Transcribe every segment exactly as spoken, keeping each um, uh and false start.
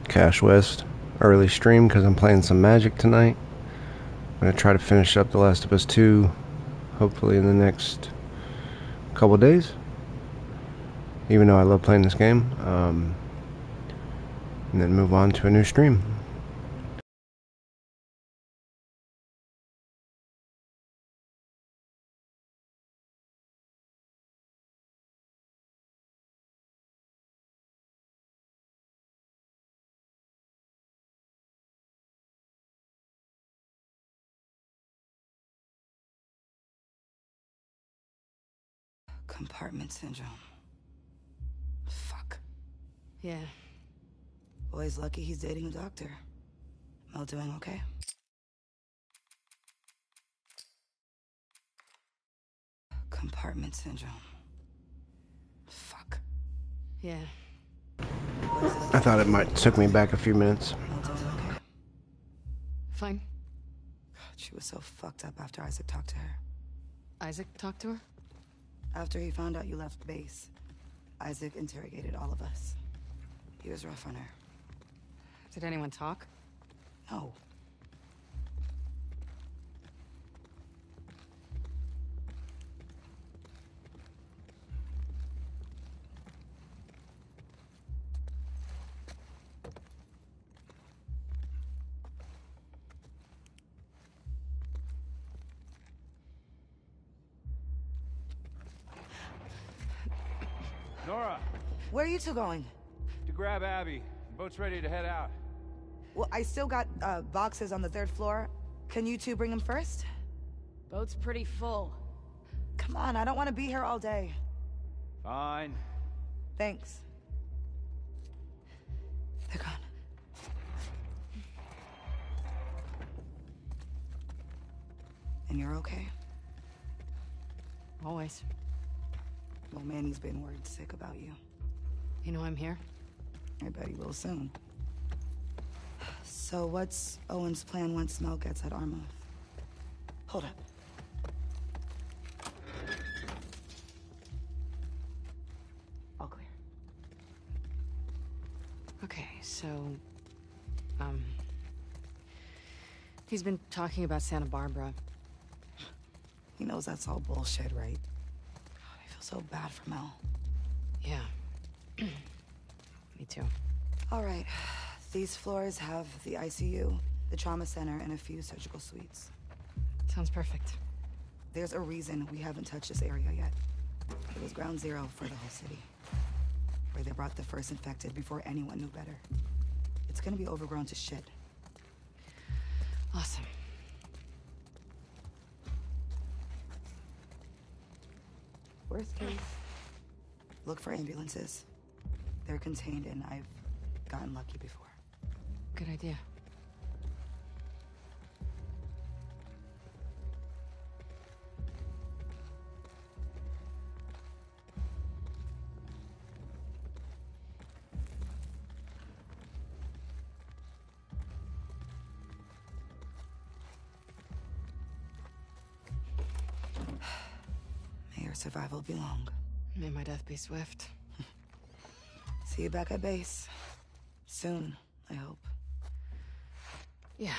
Cash West early stream because I'm playing some Magic tonight. I'm going to try to finish up The Last of Us two hopefully in the next couple days, even though I love playing this game, um, and then move on to a new stream. Compartment syndrome. Fuck. Yeah. Boy's lucky he's dating a doctor. Mel doing okay? Compartment syndrome. Fuck. Yeah. I thought it might took me back a few minutes. Mel doing okay? Fine. God, she was so fucked up after Isaac talked to her. Isaac talked to her? After he found out you left base, Isaac interrogated all of us. He was rough on her. Did anyone talk? No. Nora! Where are you two going? To grab Abby. Boat's ready to head out. Well, I still got uh, boxes on the third floor. Can you two bring them first? Boat's pretty full. Come on, I don't want to be here all day. Fine. Thanks. They're gone. And you're okay? Always. Well, Manny's been worried sick about you. You know I'm here? I bet he will soon. So what's Owen's plan once Mel gets at Arma? Hold up. All clear. Okay, so... Um... He's been talking about Santa Barbara. He knows that's all bullshit, right? God, I feel so bad for Mel. Yeah. Me too. All right. These floors have the I C U, the trauma center, and a few surgical suites. Sounds perfect. There's a reason we haven't touched this area yet. It was ground zero for the whole city, where they brought the first infected before anyone knew better. It's gonna be overgrown to shit. Awesome. Worst case, look for ambulances. They're contained, and I've gotten lucky before. Good idea. May your survival be long. May my death be swift. See you back at base. Soon, I hope. Yeah.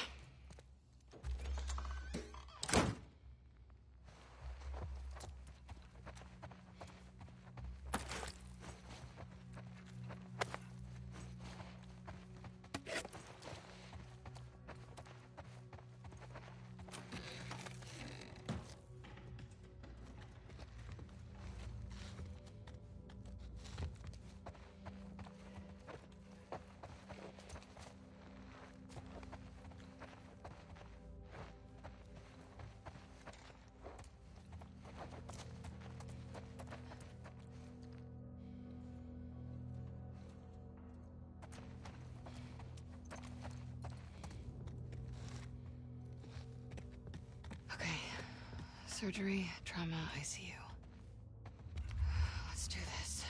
Okay. Surgery, trauma, I C U. Let's do this.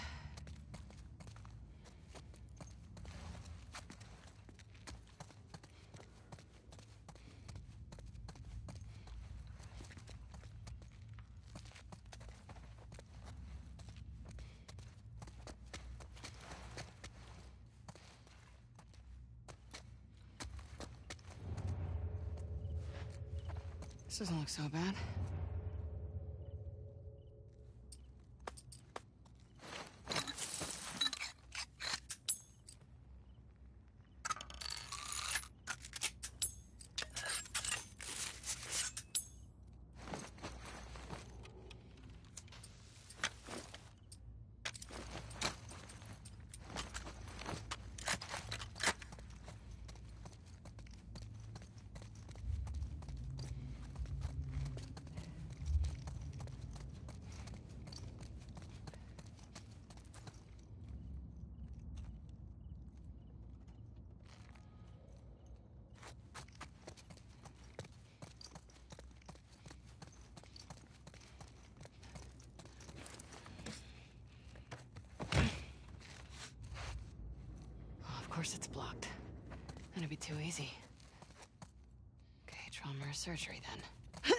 This doesn't look so bad. Of course it's blocked. That'd be too easy. Okay, trauma or surgery then.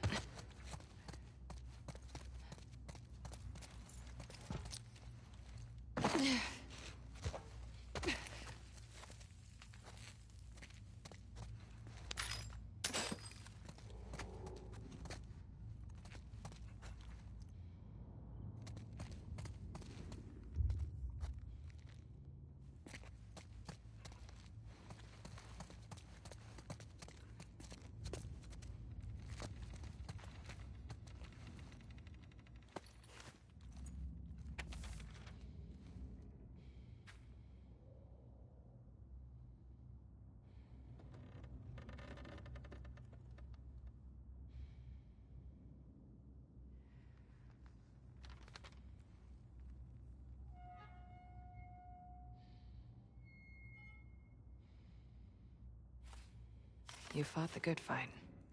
You fought the good fight.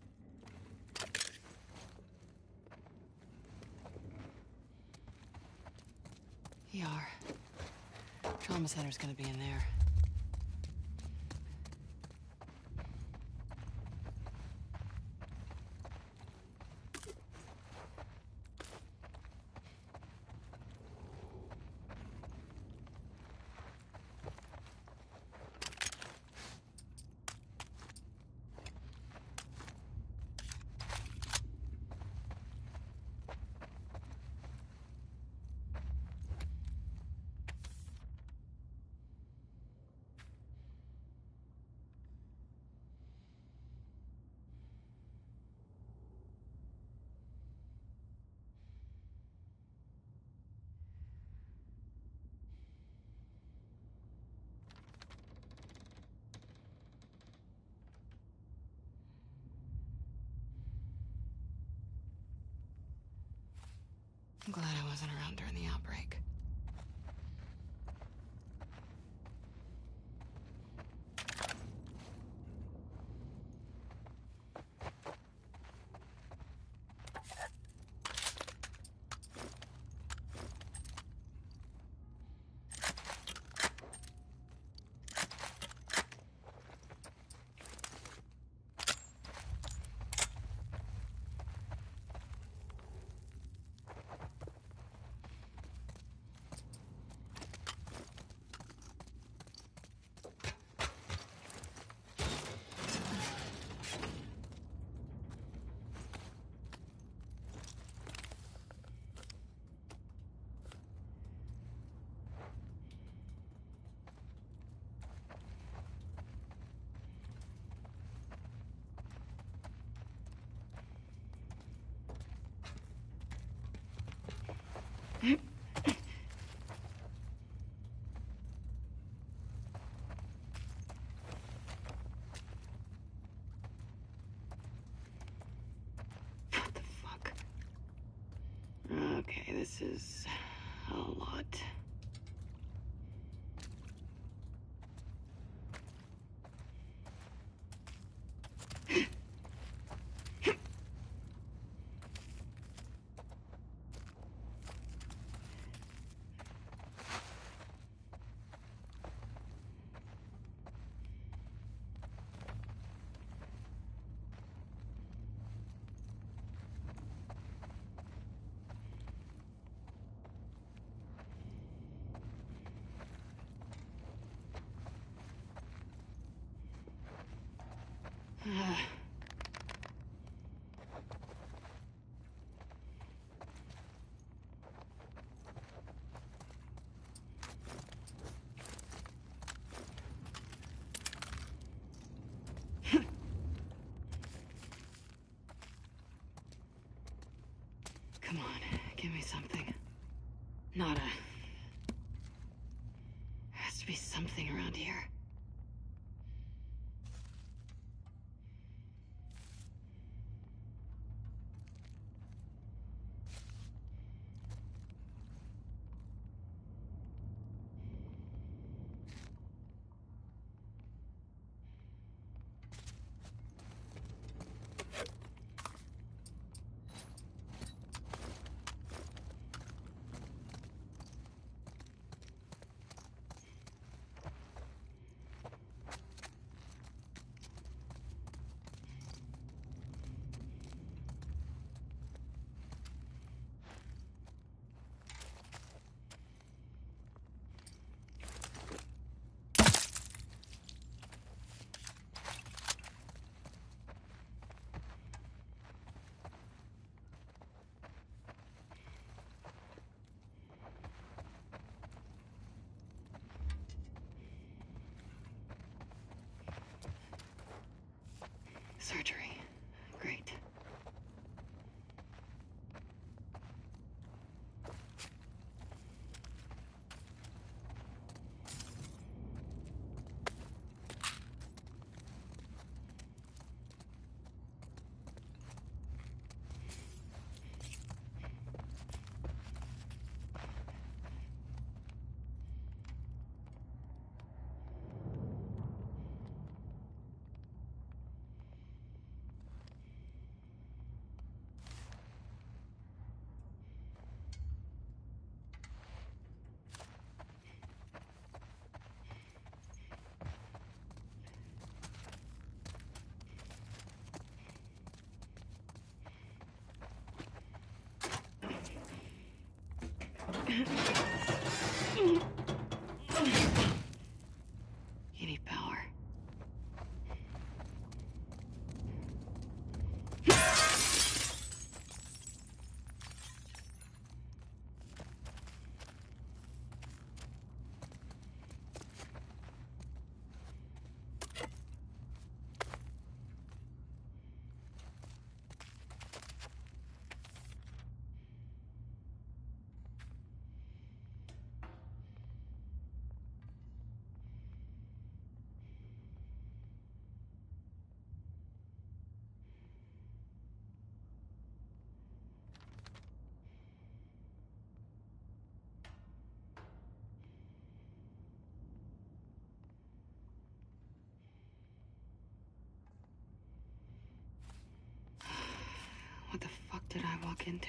E R. Trauma center's gonna be in there. I'm glad I wasn't around during the outbreak. Nada. Has to be something around here. Surgery. Great. You need power. What the fuck did I walk into?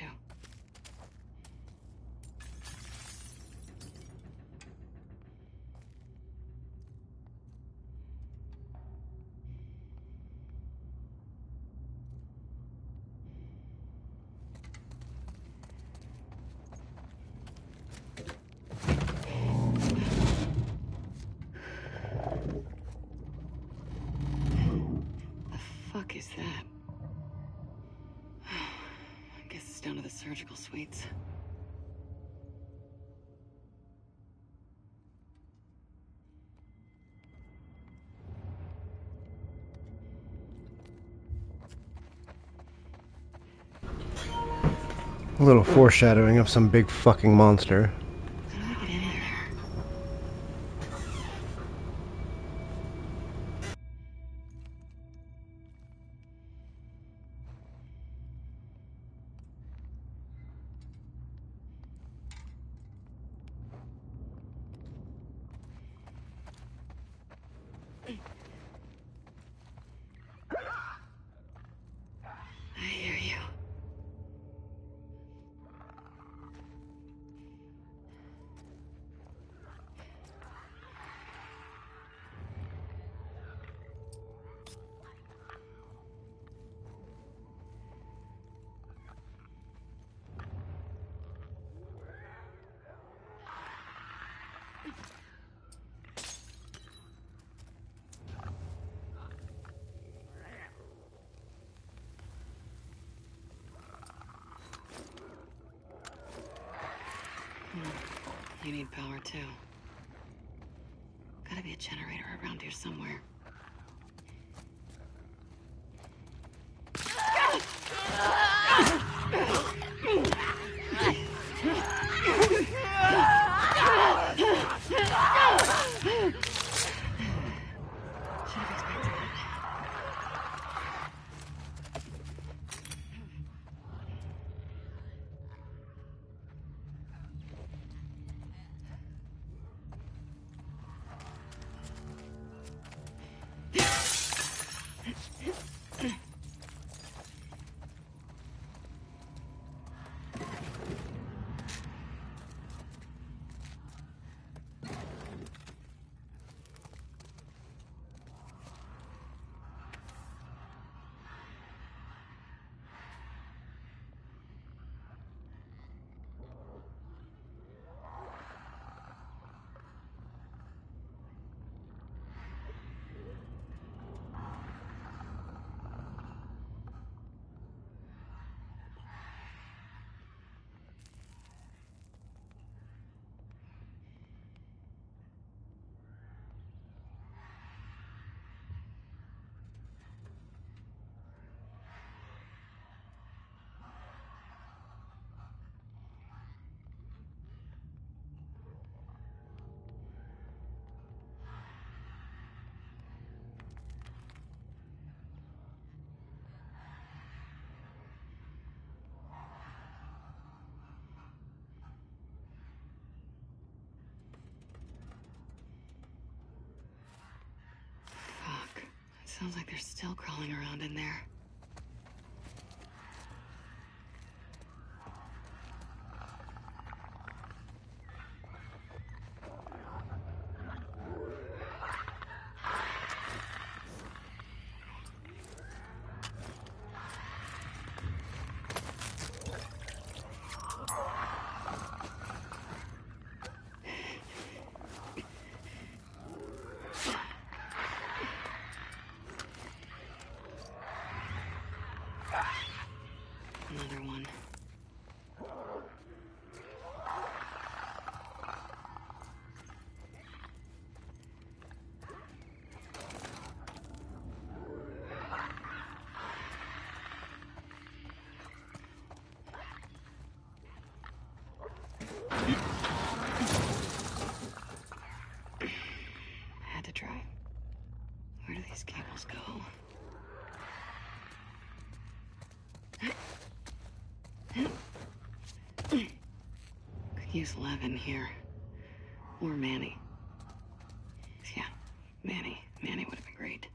The fuck is that? I guess it's down to the surgical suites. A little foreshadowing of some big fucking monster. How do I get in there? I hear you. You need power too. Gotta be a generator around here somewhere. Sounds like they're still crawling around in there. Another one. Had to try. Where do these cables go? Could use Levin here. Or Manny. Yeah, Manny. Manny would have been great.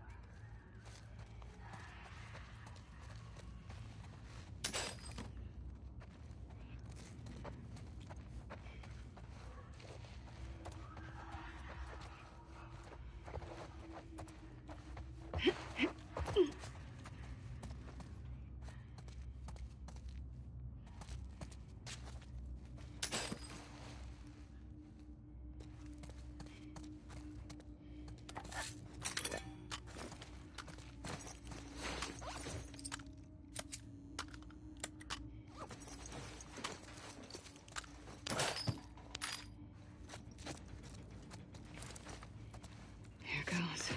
Here goes.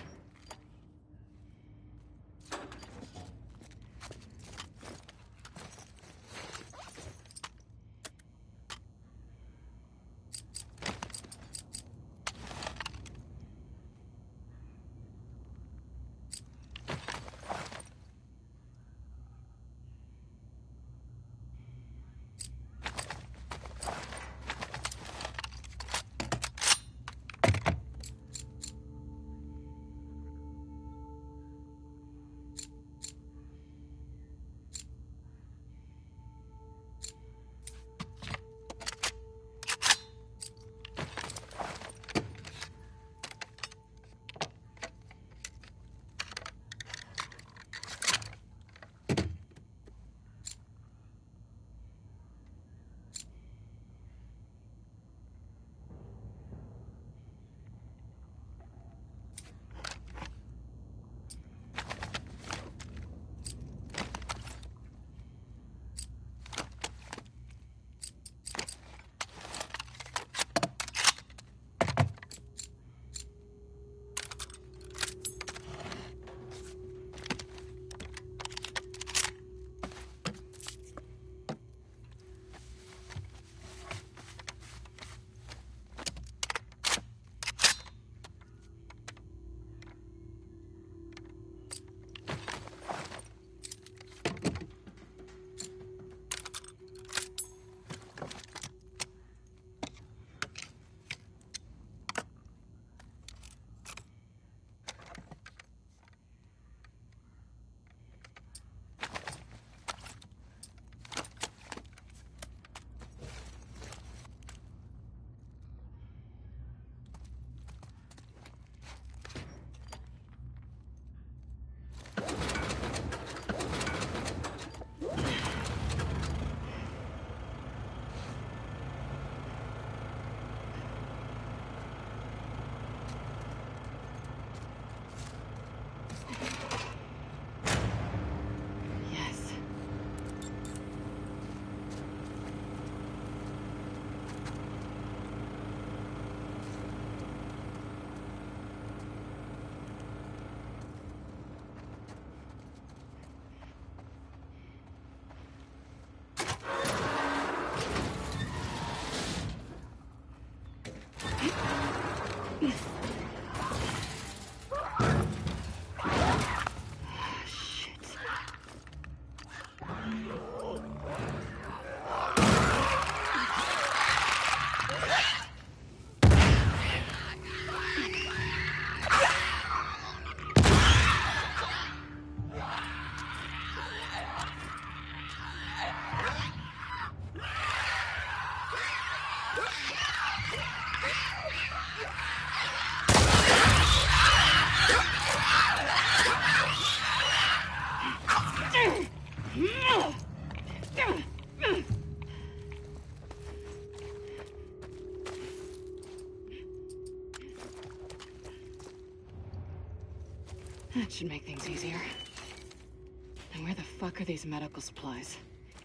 That should make things easier. And where the fuck are these medical supplies?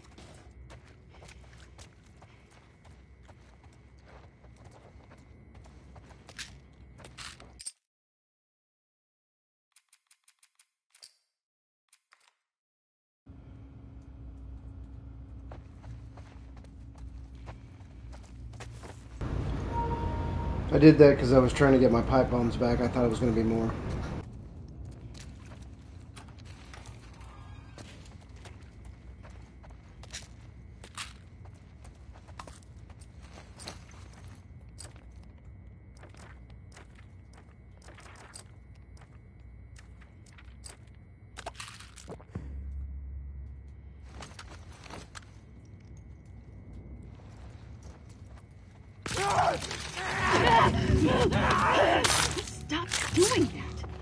I did that because I was trying to get my pipe bombs back. I thought it was going to be more. Stop doing that!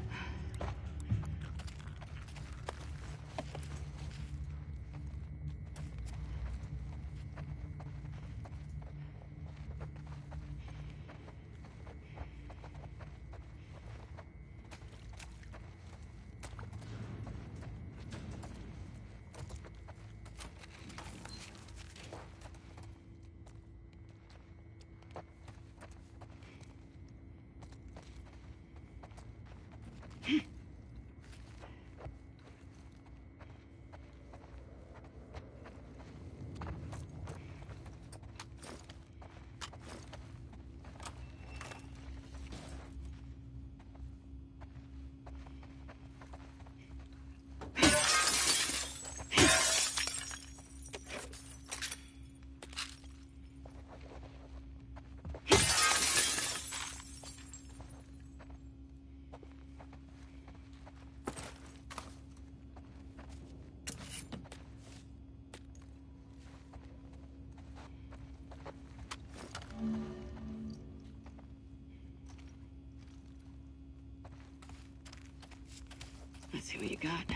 Let's see what you got.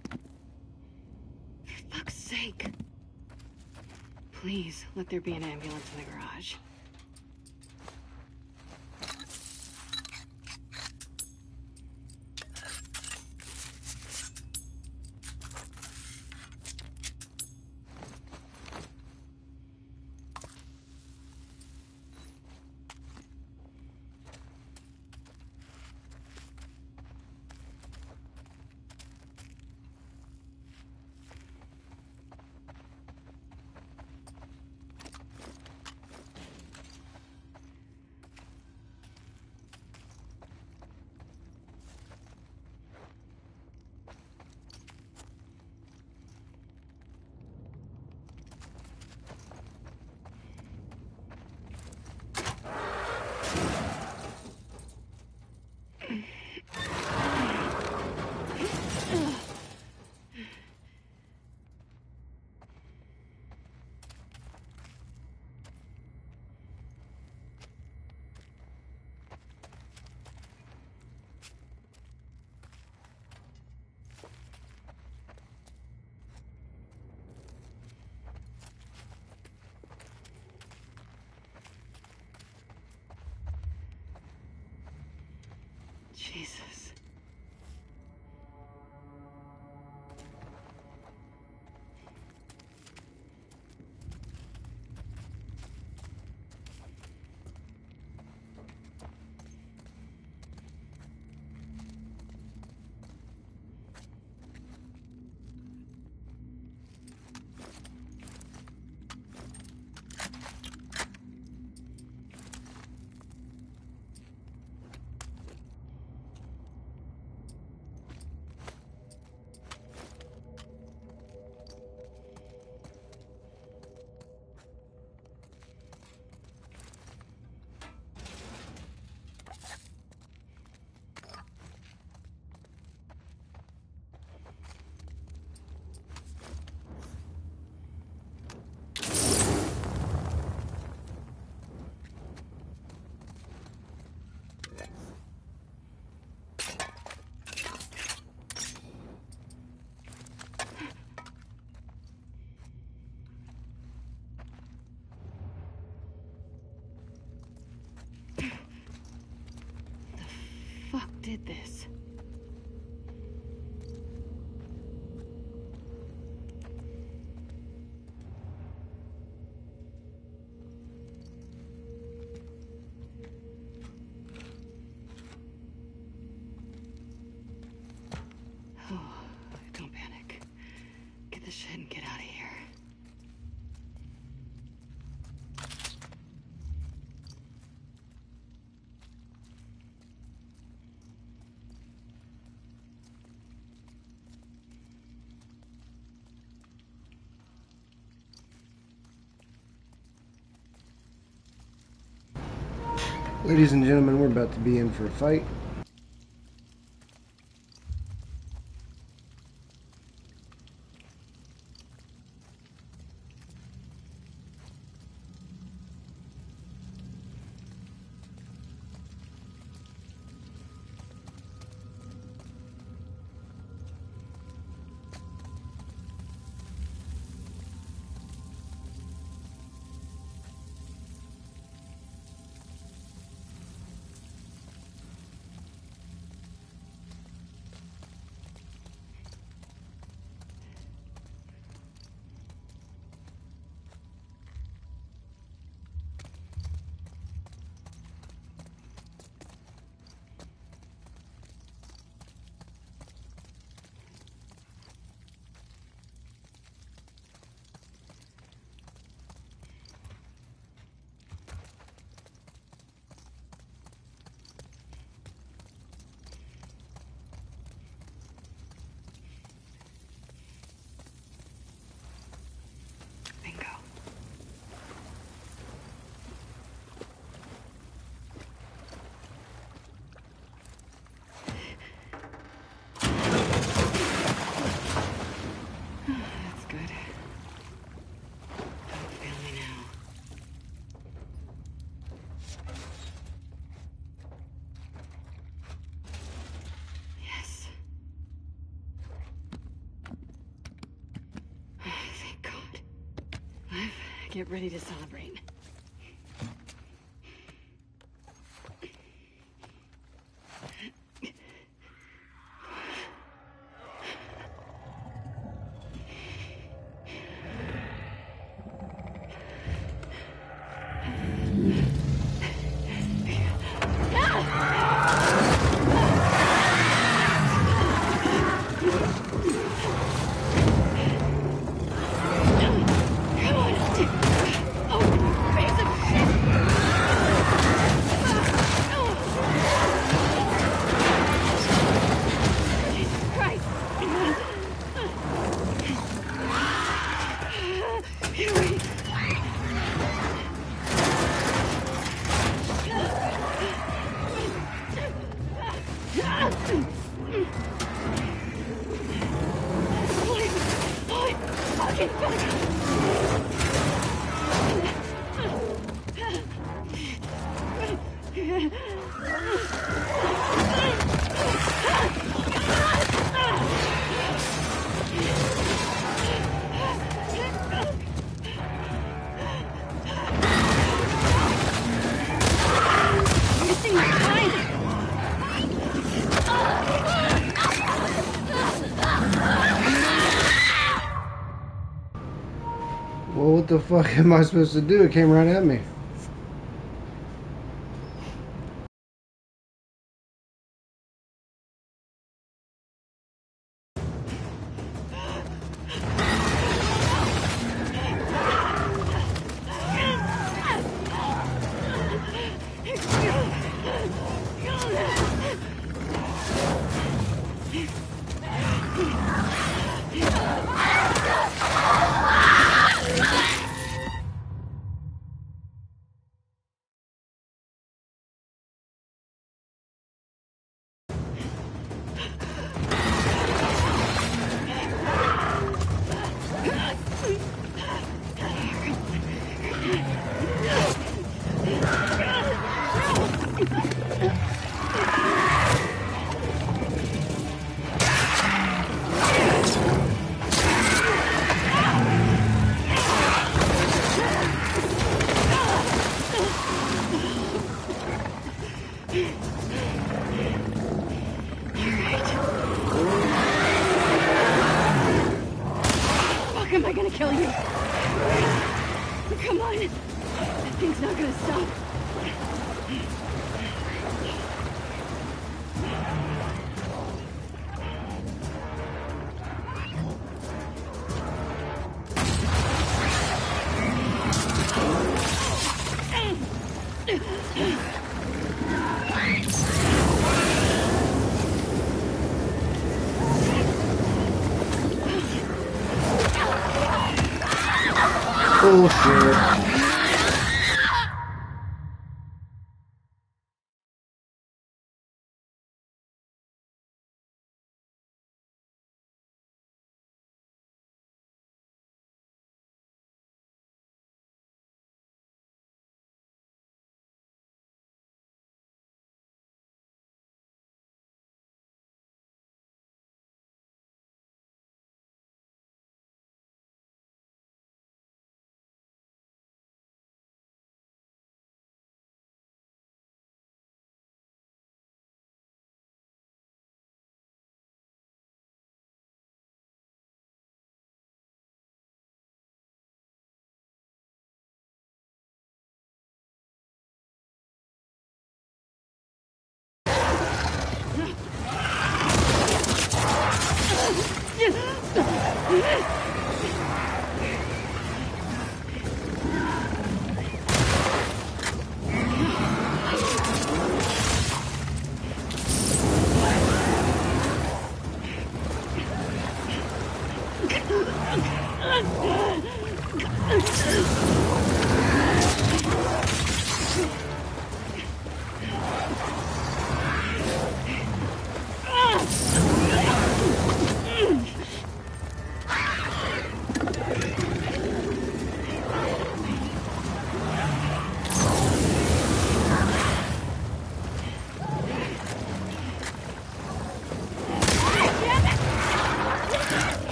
For fuck's sake. Please, let there be an ambulance in the garage. Jesus. Fuck did this? Ladies and gentlemen, we're about to be in for a fight. Get ready to celebrate. Well, what the fuck am I supposed to do? It came right at me. Am I gonna kill you? Come on. That thing's not gonna stop. Bullshit.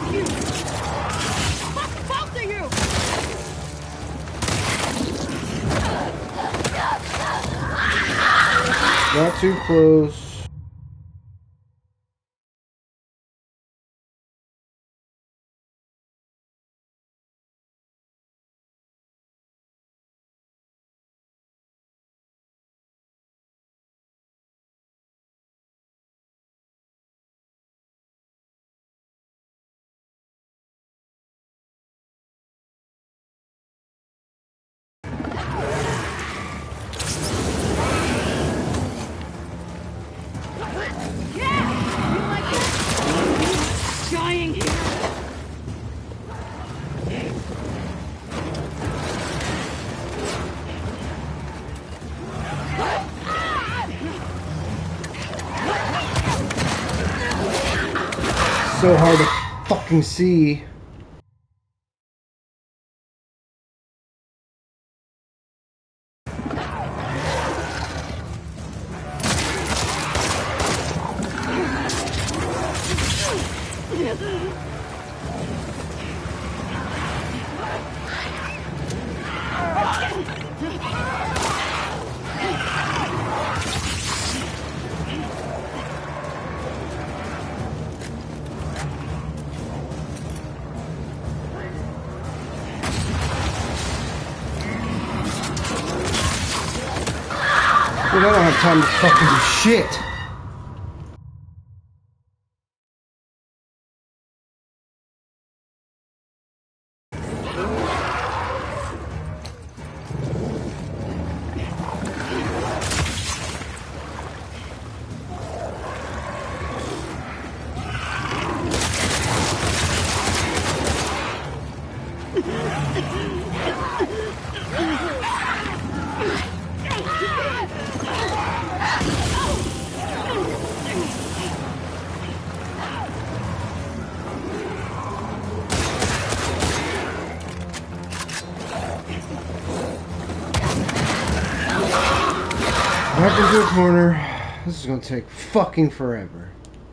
Both of you! Not too close. Dying here. So hard to fucking see. Dude, I don't have time to fucking do shit. Back into a corner. This is gonna take fucking forever.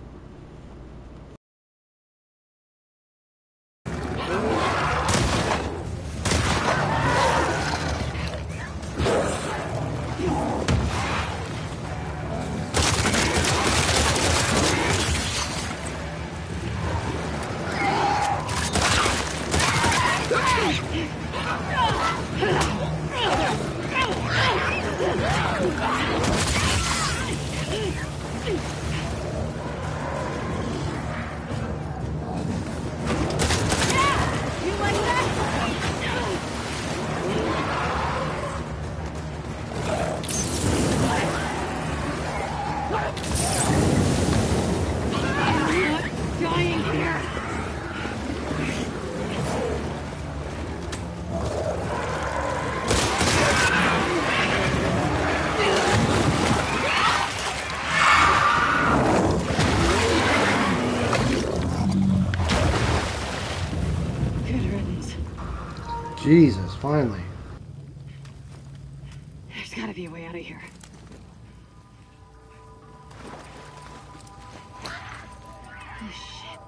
Dying here. Good riddance. Jesus, finally. There's gotta be a way out of here. Oh, shit.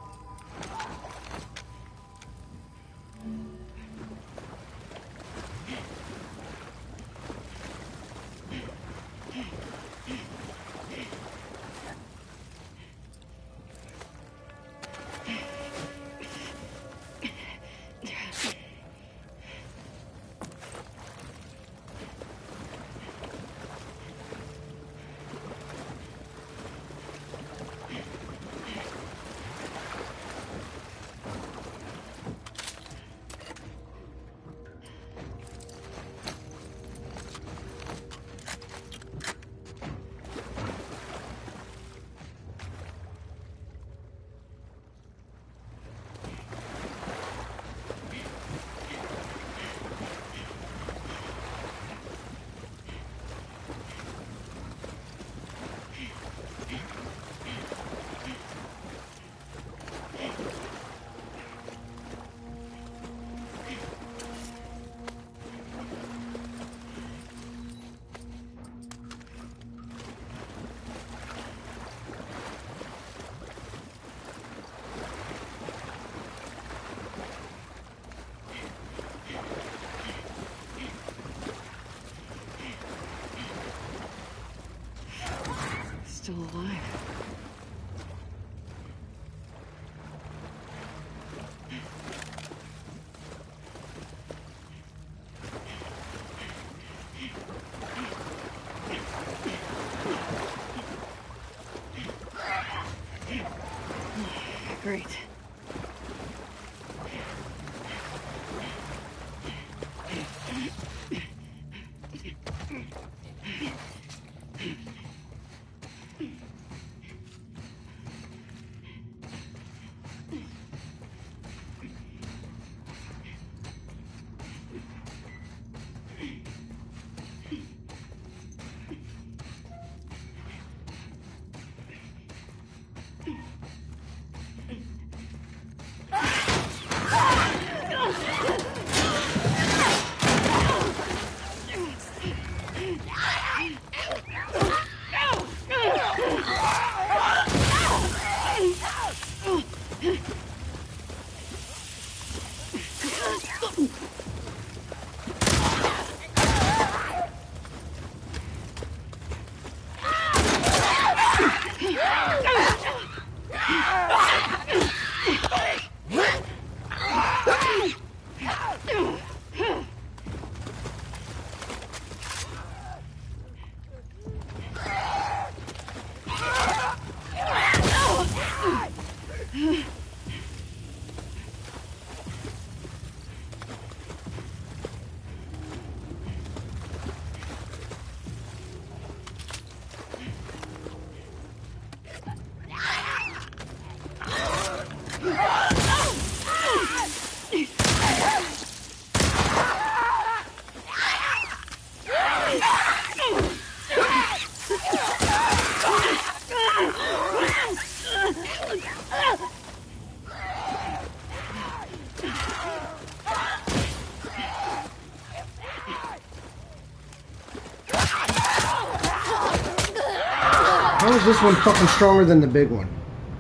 is this one fucking stronger than the big one?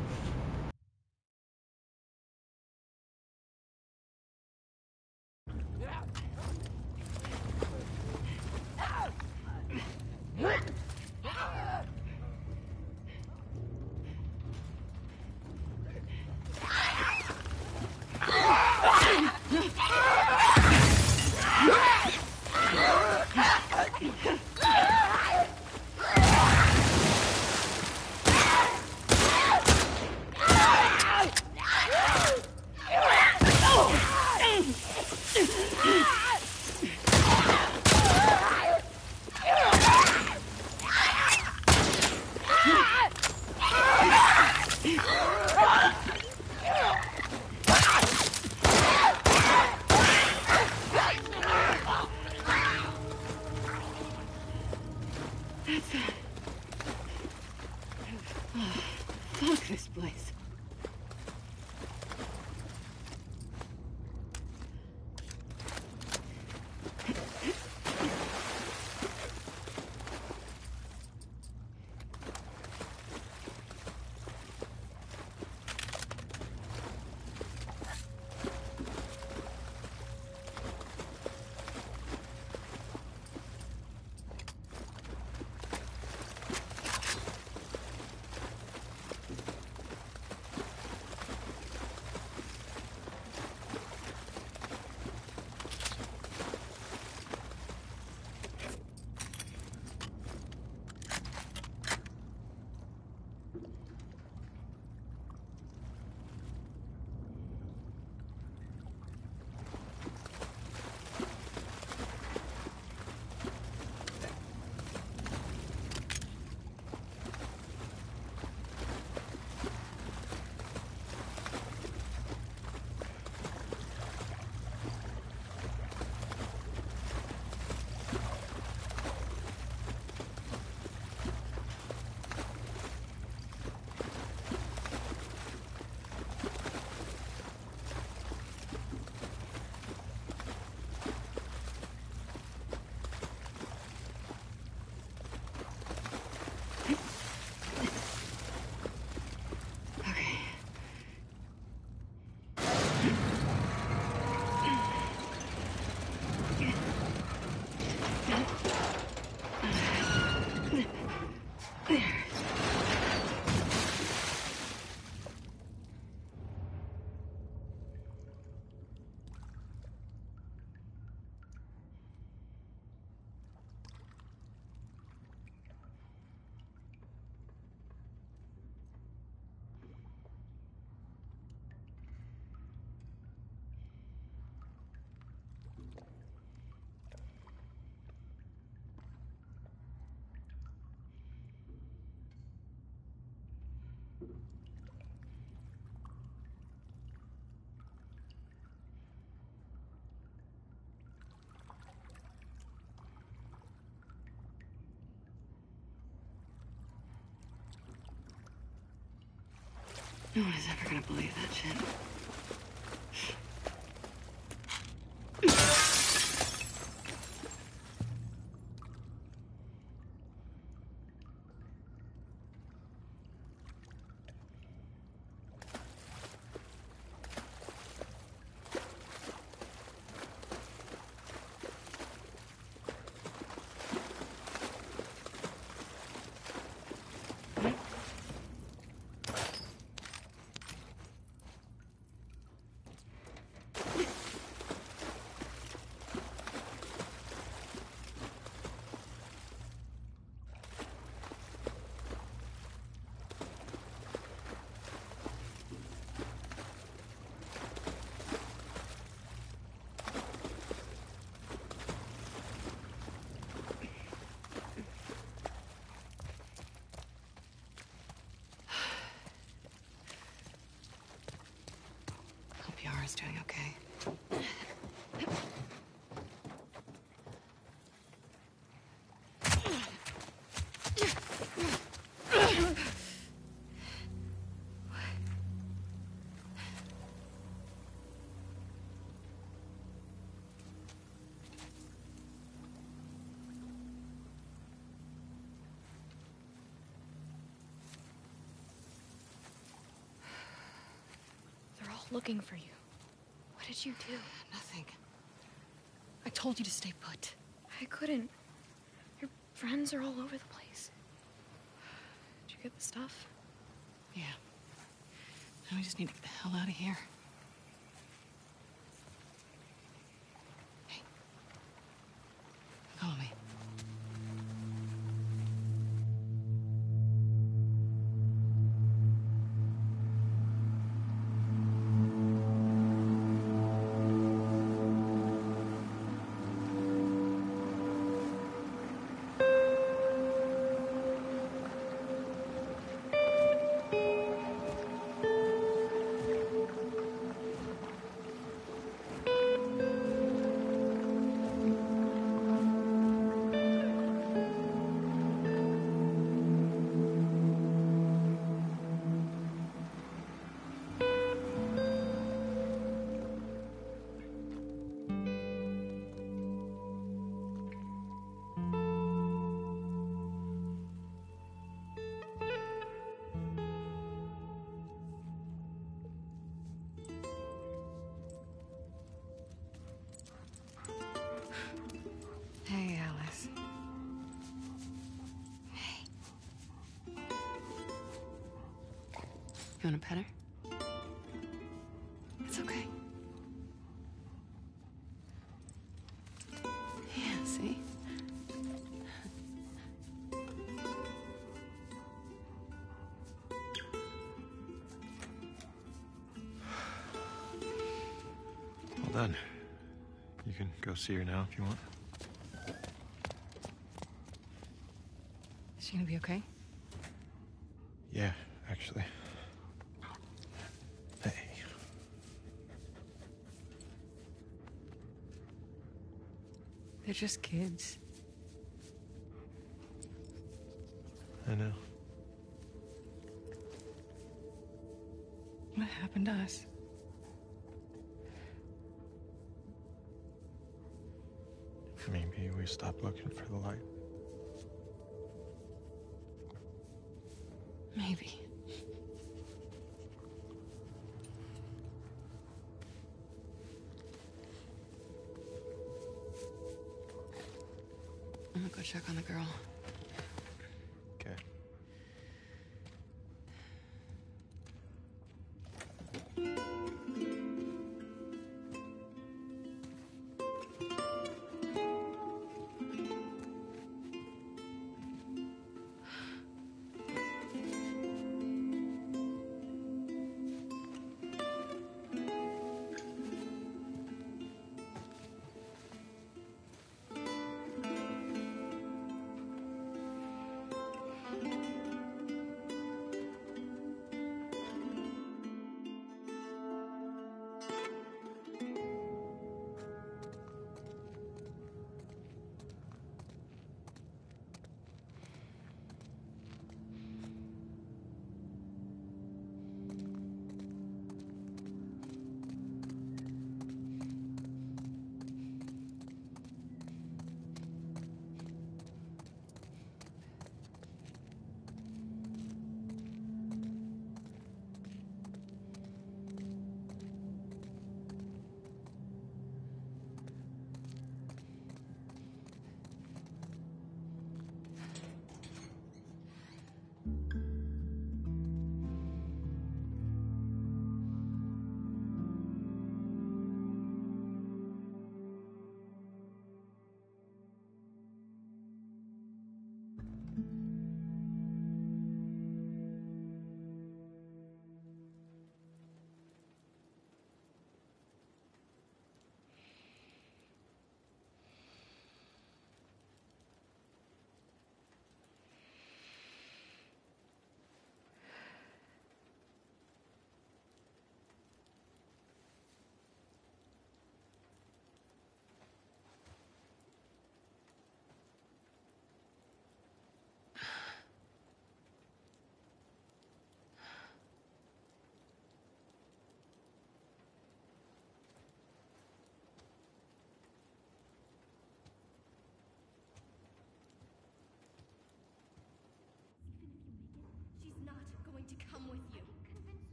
Fuck this place. No one is ever gonna believe that shit. Yara's doing okay. looking for you. What did you do? Nothing. I told you to stay put. I couldn't. Your friends are all over the place. Did you get the stuff? Yeah. Now we just need to get the hell out of here. Hey. Follow me. Hey, Alice. Hey. You want a pet her? It's okay. Yeah, see? Well done. You can go see her now if you want. Is she gonna be okay? Yeah, actually. Hey. They're just kids. I know. What happened to us? Maybe we stopped looking for the light. Maybe. I'm gonna go check on the girl. Okay.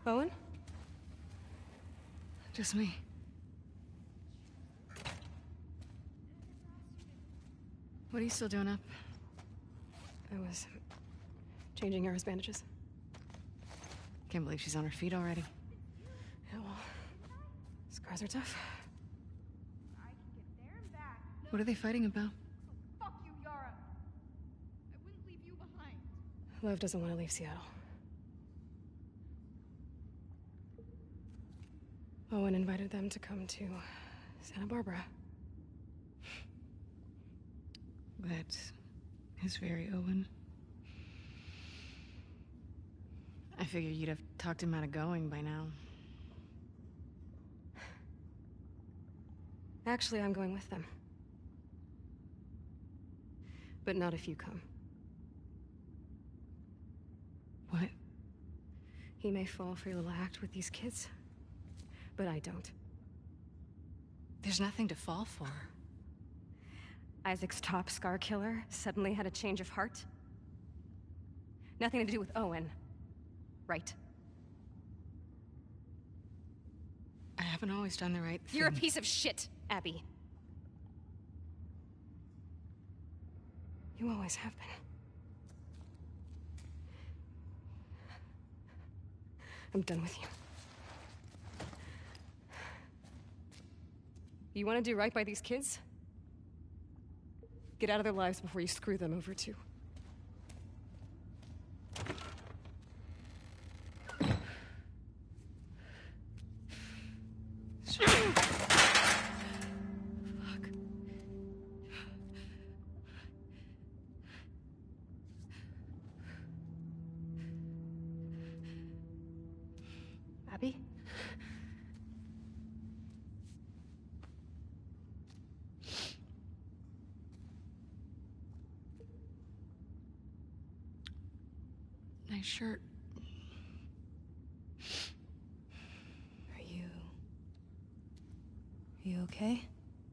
Owen? Just me. What are you still doing up? I was changing Yara's bandages. Can't believe she's on her feet already. Yeah, well, scars are tough. I can get there and back. What are they fighting about? Fuck you, Yara. I wouldn't leave you behind. Lev doesn't want to leave Seattle. Owen invited them to come to Santa Barbara. That is very Owen. I figured you'd have talked him out of going by now. Actually, I'm going with them. But not if you come. What? He may fall for your little act with these kids, but I don't. There's nothing to fall for. Isaac's top scar killer suddenly had a change of heart? Nothing to do with Owen, right? I haven't always done the right thing. You're a piece of shit, Abby. You always have been. I'm done with you. You want to do right by these kids? Get out of their lives before you screw them over too. Fuck. Abby? Nice shirt. Are you... Are you okay?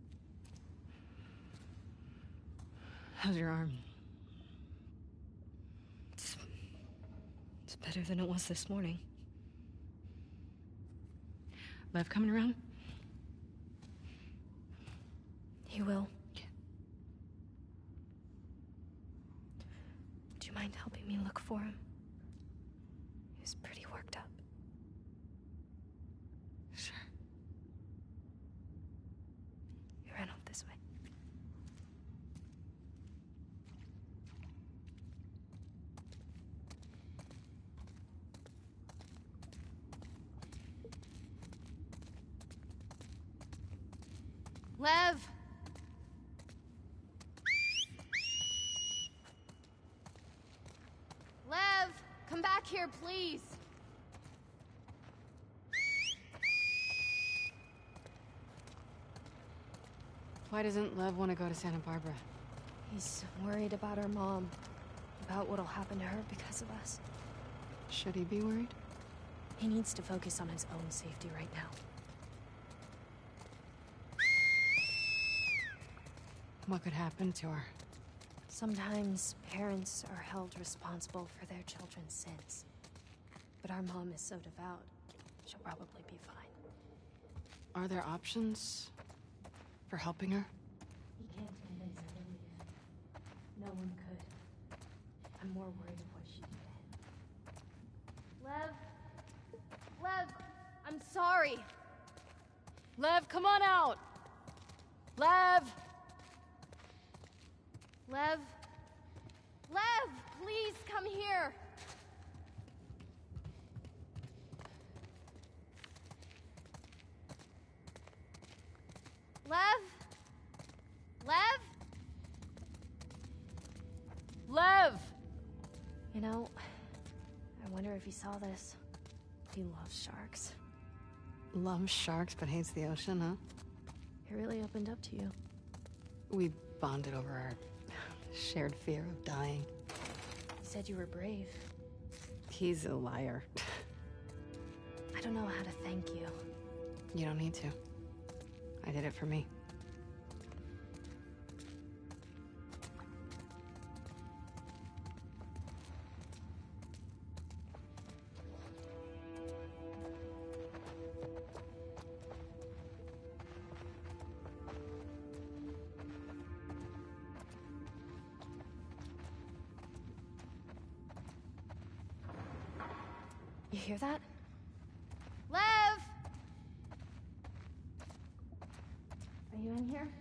How's your arm? It's... It's better than it was this morning. Lev coming around? He will. Do you mind helping me look for him? He was pretty worked up. Sure. He ran off this way. Lev! Lev! Come back here, please! Why doesn't Lev want to go to Santa Barbara? He's worried about our mom. About what'll happen to her because of us. Should he be worried? He needs to focus on his own safety right now. What could happen to her? Sometimes parents are held responsible for their children's sins. But our mom is so devout, she'll probably be fine. Are there options for helping her? He can't convince her to leave. No one could. I'm more worried of what she did. Lev? Lev, I'm sorry. Lev, come on out! Lev! Lev? Lev, please come here. Lev? Lev? Lev! You know, I wonder if he saw this. He loves sharks. Loves sharks but hates the ocean, huh? He really opened up to you. We bonded over our shared fear of dying. He said you were brave. He's a liar. I don't know how to thank you. You don't need to. I did it for me. hear that? Lev! Are you in here?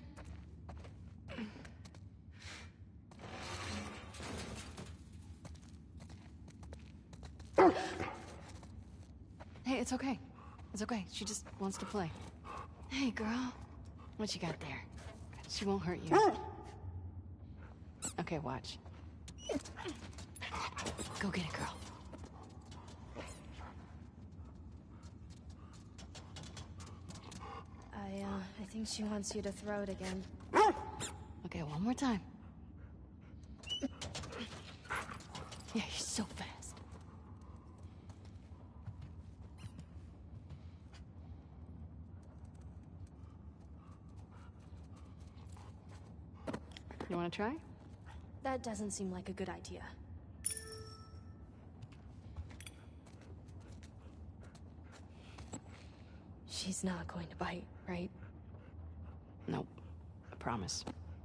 Hey, it's okay. It's okay. She just wants to play. Hey, girl. What you got there? She won't hurt you. Okay, watch. Go get it, girl. I, uh, I think she wants you to throw it again. Okay, one more time. Yeah, you're so fast. You want to try? That doesn't seem like a good idea. She's not going to bite, right? Nope. I promise.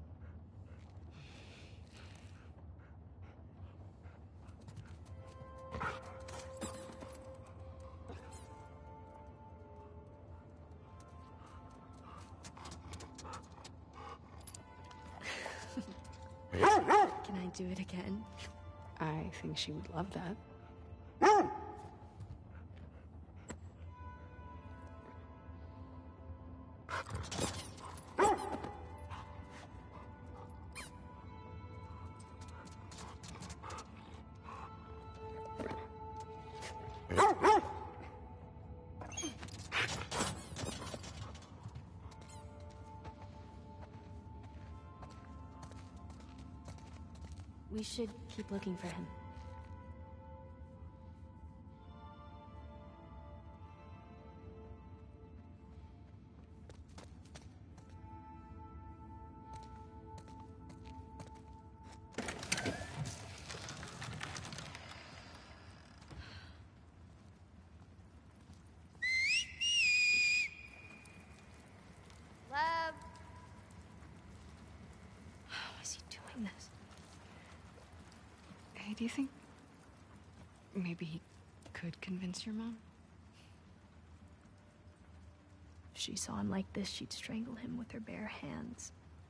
Can I do it again? I think she would love that. We should keep looking for him. Lev! How is he doing this? Hey, do you think maybe he could convince your mom? If she saw him like this, she'd strangle him with her bare hands.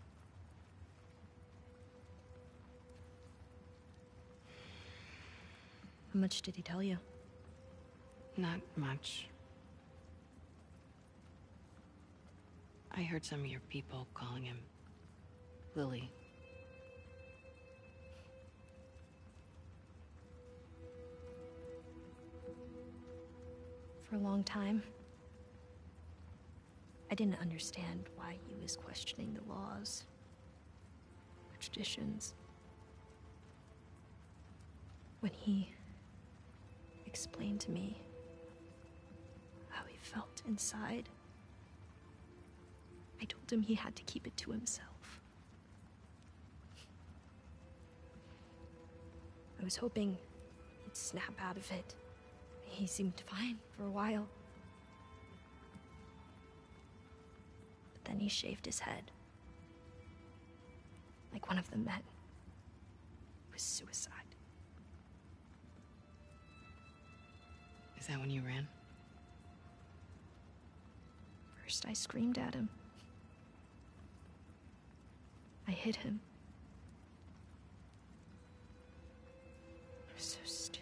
How much did he tell you? Not much. I heard some of your people calling him Lily. For a long time, I didn't understand why he was questioning the laws, the traditions. When he explained to me how he felt inside, I told him he had to keep it to himself. I was hoping he'd snap out of it. He seemed fine for a while. But then he shaved his head. Like one of the men. It was suicide. Is that when you ran? First I screamed at him. I hit him. I was so stupid.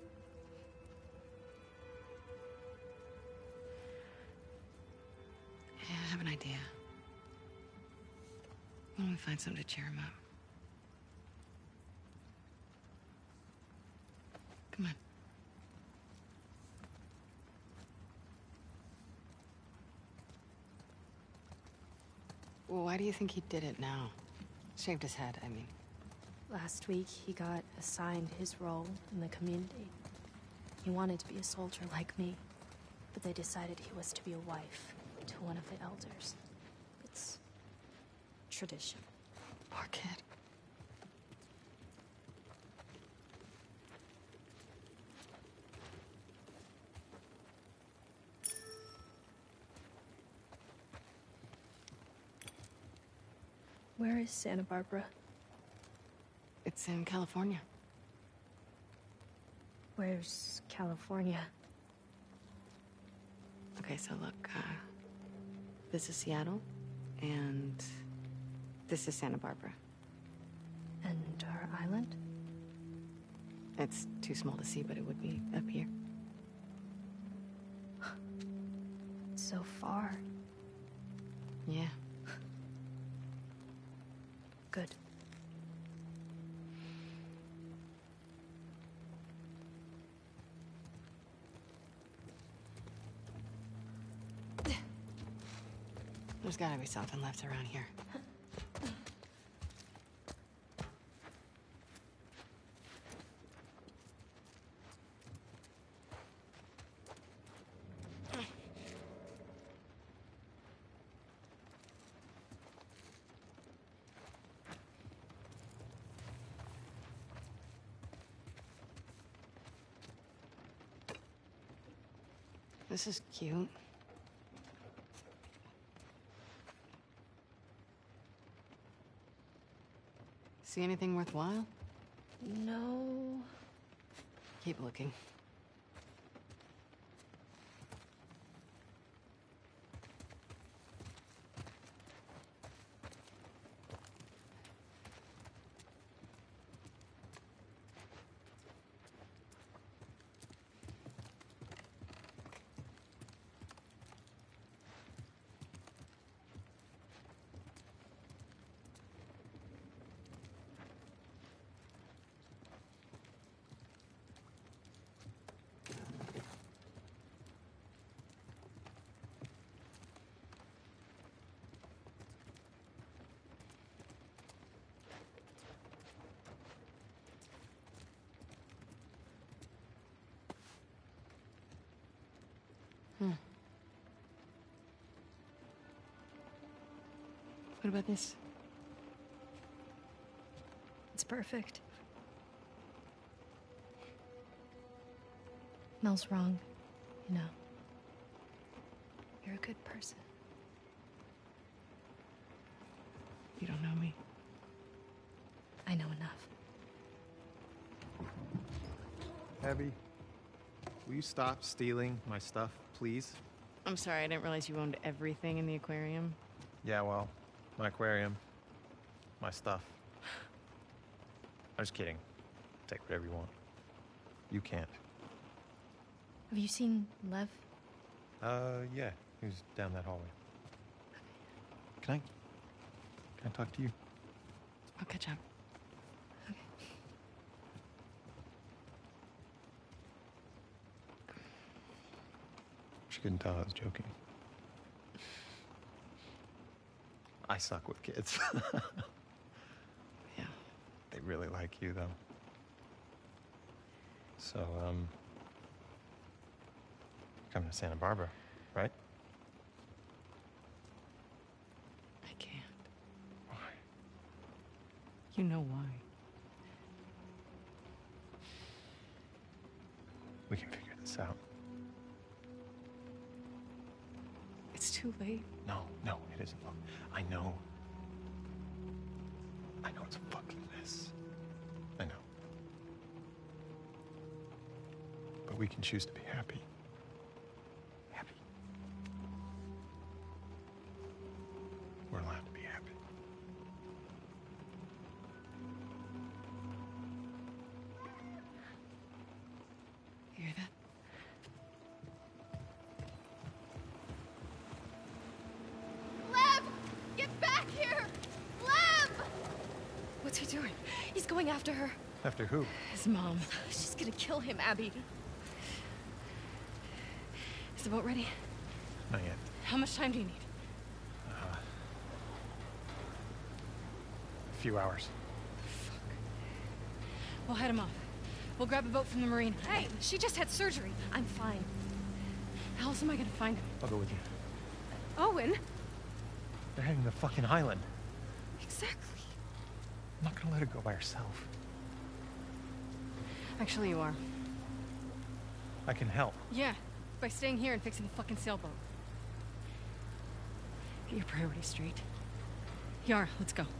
Yeah, I have an idea. Why don't we find something to cheer him up? Come on. Well, why do you think he did it now? Shaved his head, I mean. Last week, he got assigned his role in the community. He wanted to be a soldier like me, but they decided he was to be a wife to one of the elders. It's tradition. Poor kid. Where is Santa Barbara? It's in California. Where's California? Okay, so look, uh, this is Seattle, and this is Santa Barbara. And our island? It's too small to see, but it would be up here. So far. Yeah. Good. There's gotta be something left around here. This is cute. See anything worthwhile? No. Keep looking. Hmm. What about this? It's perfect. Mel's wrong, you know. You're a good person. You don't know me. I know enough. Abby, will you stop stealing my stuff, please? I'm sorry, I didn't realize you owned everything in the aquarium. Yeah, well, my aquarium, my stuff. I'm just kidding. Take whatever you want. You can't. Have you seen Lev? Uh, yeah, he was down that hallway. Can I, can I talk to you? I'll catch up. She couldn't tell I was joking. I suck with kids. Yeah. They really like you, though. So, um... coming to Santa Barbara, right? I can't. Why? You know why. We can figure this out. It's too late. No, no, it isn't. Look, I know. I know it's a fucking mess. I know. But we can choose to be happy. Happy. We're allowed to be happy. You hear that? Lev! Get back here! Lev! What's he doing? He's going after her. After who? His mom. She's gonna kill him, Abby. Is the boat ready? Not yet. How much time do you need? Uh, a few hours. We'll head him off. We'll grab a boat from the marine. Hey, she just had surgery. I'm fine. How else am I gonna find him? I'll go with you. Owen? They're heading to the fucking island. Exactly. I'm not gonna let her go by herself. Actually, you are. I can help. Yeah, by staying here and fixing the fucking sailboat. Get your priorities straight. Yara, let's go.